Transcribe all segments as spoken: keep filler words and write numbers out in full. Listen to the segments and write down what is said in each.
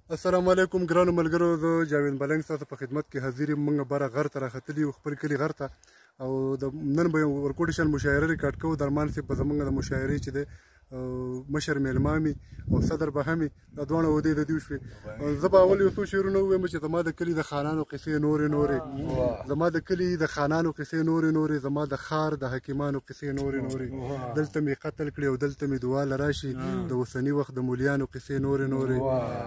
السلام علیکم ګرانو ملګرو، زه جاوید ملنګ ستاسو په خدمت کې حاضر یم. موږ بره غر ته راختلي یو، خپل کلي غر ته، او د نن به ورکوټي شان مشاعره ریکارډ کوو. درمان صاحب به زموږ د مشاعرې چې دی مشر میلمه او صدر به هم دا دواړه عهدې د دوی شوې. زه به اول یو څو شعرونه ووایم چې زما د کلي د خانانو قصې نورې نورې، زما د کلي د خانانو قصې نورې نورې، زما د ښار د حکیمانو قصې نورې نورې. دلته مې قتل کړي او دلته مې دعا لراشي، د اوسني وخت د مولیانو قصې نورې نورې.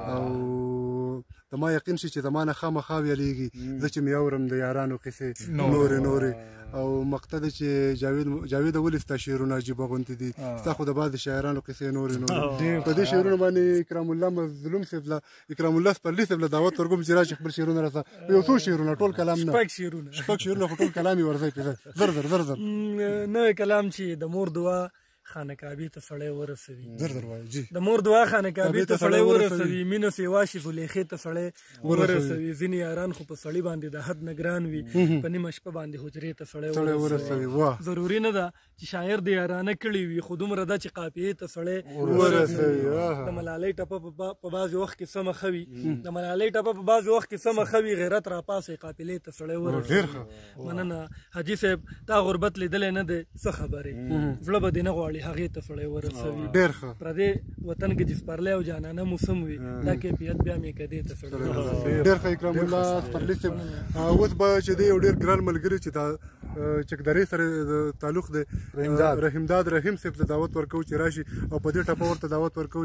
او زما یقین شي چې زما نه خامخا ویلیږي زه چې مې اورم د یارانو قصې نورې نورې. او مقطع ده چې جاوید جاوید ولې ستا شعرونه عجیبه غوندې دي، ستا خو د بعضې شاعرانو قصې نورې نورې. په دې شعرونو باندې اکرام الله مظلوم صاحب له اکرام الله سپرلي صاحب له دعوت ورکوم چې راشي خپل شعرونه راته یو څو شعرونه، ټول کلام نه، شپږ شعرونه شپږ شعرونه خو ټول کلام یې ورځئ پرې زر زر زر زر نوی کلام چې د مور دعا خانه کعبې ته سړی ورسوي. زر زر وایي جی. د مور دعا خانه کعبې ته سړی ورسوي، مینه سیوا شي زلیخې ته سړی ورسوي. ځینې یاران خو په سړي باندې د حد نه ګران وي، په نیمه شپه باندې حجرې ته سړی ورسوي. ضروري نه ده چې شاعر د یارانه کړي وي، خو دومره ده چې قافیې ته سړی ورسوي. د ملالۍ ټپه په بعضې وخت کې سمه ښه وي، د ملالۍ ټپه په بعضې وخت کې سمه ښه وي، غیرت راپاسئ قافلې ته سړی ورسوي. مننه حاجي صاحب، تا غربت لیدلی نه دی، څه خبرې، زړه به دې نه غواړي هغې ته سړی ورسوي. ډېر ښه. پردې وطن کې چې سپرلی او جانانه موسم وي، دا کیفیت بیا مې کدې ته سړی ورسوي. ډېر ښه اکرام الله سپرلي صاحب. اوس به چې دی یو ډېر ګران ملګري چې دا چکدرې سره تعلق دی، رحیمداد رحیم صاحب ته دعوت ورکوو چې راشي، او په دې ټپه ورته دعوت ورکوو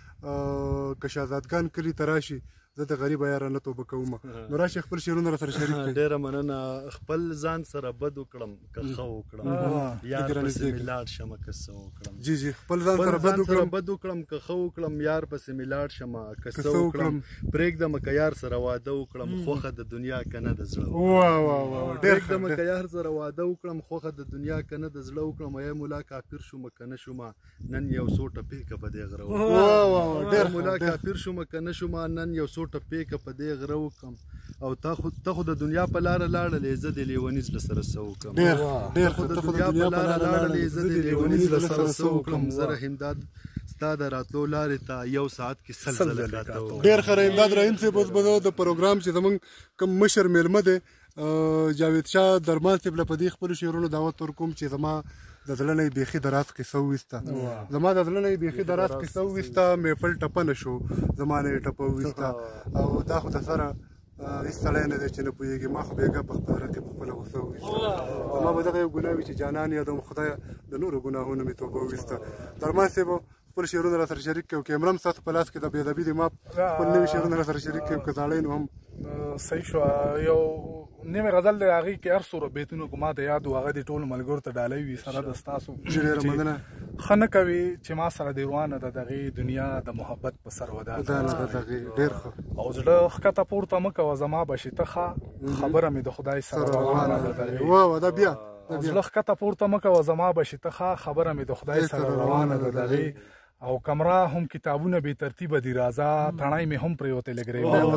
چې که شهزادګان کلي ته راشي زه د غریب یاره نه توبه کوم. نو راشي خپل شعرونه راسره شریک کړئ. ډېره مننه. خپل ځان سره بد وکړم که ښه وکړم، یار پسې مې لاړ شمه که څه وکړم. جی جی. خپل ځان سره بد وکړم بد وکړم که ښه وکړم، یار پسې مې لاړ شمه که څه وکړم. پرېږدمه که یار سره واده وکړم، خوښه د دنیا که نه د زړه. پرېږدمه که یار سره واده وکړم، خوښه د دنیا که نه د زړه وکړم. ای ملا کافر شومه که نه شومه، نن یو څو ټپې که په دې غره وکړم. ډېر ملا کافر شومه که نه شومه، نن یو څو ټپې که په دې غره وکړم. او تا خو ته خو د دنیا په لاره لاړلې، زه د لیوني زړه سره څه وکړم. ته خو د دنیا په لاره لاړلې، زه د لیوني زړه سره څه وکړم. زه رحیمداد ستا د راتلو لارې ته یو ساعت کې سل ځله کاته وم. ډېر ښه رحیمداد رحیم صاحب. اوس به د پروګرام چې زموږ کوم مشر میلمه دی جاوید شاه درمان صاحب له په دې خپلو شعرونو دعوت ورکوم چې زما د زړه نه یې بیخي د راز قصه وویسته، زما د زړه نه یې بیخي د راز قصه وویسته. محفل ټپه نه شو، زما نه یې ټپه وویسته. او دا خو د سره هېڅ سړی نه دی چې نه پوهېږي، ما خو بېګا په خپل رقیب خپله غوسه وویسته. زما به دغه یو ګناه وي چې جانان یادوم خدایه، د نورو ګناهونو مې توبه وویسته. درمان صاحب خپل شعرونه راسره شریک کړئ. کیمره هم ستاسو په لاس کې د بې ادبي دی، ما خپل نوي شعرونه راسره شریک کړئ، که زاړی نو هم صحیح شوه. یو نیمې غزل دی، هغې کې هر څو بیتونه کو ما ته یاد و، هغه دې ټولو ملګرو ته ډالۍ وي سره د ستاسو. ډېره مننه. ښه نه کوي چې ما سره دې روانه ده دغې دنیا د محبت په سر ودانه. ډېر ښه. او زړه ښکته پورته مه کوه زما بشي ته ښه، خبره مې د خدای سره روانه ده دغې. واه دا بیا زړه ښکته پورته مه کوه زما بشي ته ښه، خبره مې د خدای سره روانه ده دغې. او کمره هم کتابونه بې ترتیبه دي، راځه تڼۍ مې هم پرېوتې لږ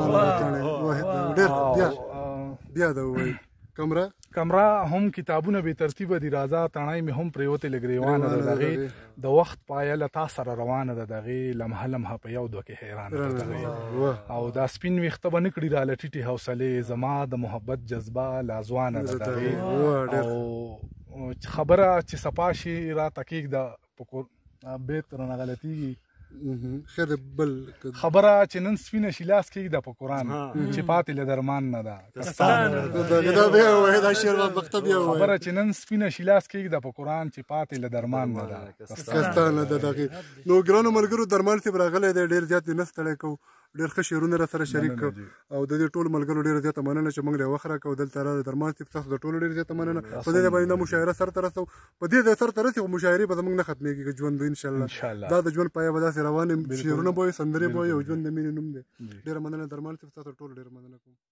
بیا دا ووایي. کمره کمره هم کتابونه بې ترتیبه دي، راځه تڼۍ مې هم پرېوتې لږ ریوانه ده دغې. د وخت پایه له تا سره روانه ده دغې، لمحه لمحه په یو دوه کې حیرانه ده دغې. او دا سپین ویښته به نه کړي راله ټیټې حوصلې، زما د محبت جذبه لا ځوانه ده دغې. او خبره چې صفا شي راته کېږده په کور بیت رانه غلطېږي، خیر بل خبره چې نن سپینه شي لاس کېږده په قرآن، چې پاتې له درمان نه ده. خبره چې نن سپینه شي لاس کېږده په قرآن، چې پاتې له درمان نه ده. کستانه ده دغې. نو ګرانو ملګرو، درمان صاحب راغلی دی، ډېر زیات یې نه ستړی کوو، ډېر ښه شعرونه را سره شریک کړو. او د دې ټولو ملګرو ډېره زیاته مننه چې موږ له وخت راکړو دلته راغلو. درمان صاحب تاسو د ټولو ډېره زیاته مننه. په دې باندې دا مشاعره سر ته رسوو، په دې ځای سر ته رسي، خو مشاعرې به زموږ نه ختمېږي که ژوند وي انشاءالله. دا د ژوند پایه به داسې روان وي، شعرونه به وي، سندرې به وي، او ژوند د مینې نوم دی. ډېره مننه درمان صاحب، تاسو ټولو ډېره مننه کوم.